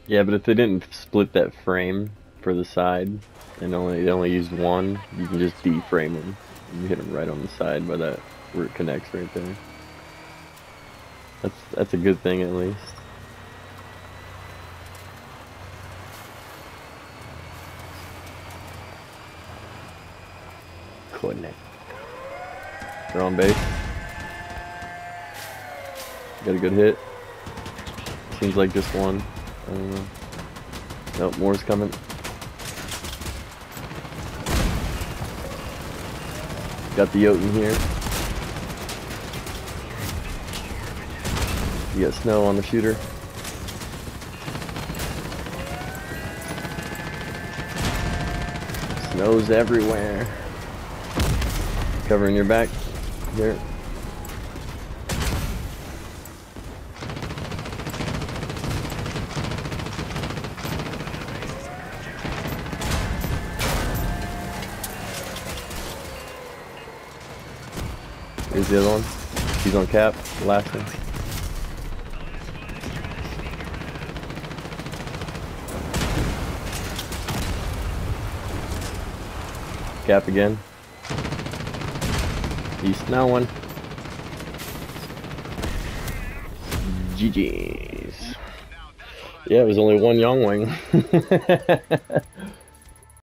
Yeah, but if they didn't split that frame for the side, and they only used one, you can just deframe them. You hit them right on the side by that where it connects right there. That's a good thing at least. Connect. They're on base. Got a good hit. Seems like just one. I don't know. Nope, more's coming. Got the Jotun here. You got snow on the shooter. Snow's everywhere. Covering your back. Here. Here's the other one. He's on cap. The last one. Cap again. He's snowing. GG's. Yeah, it was only one Young Wing.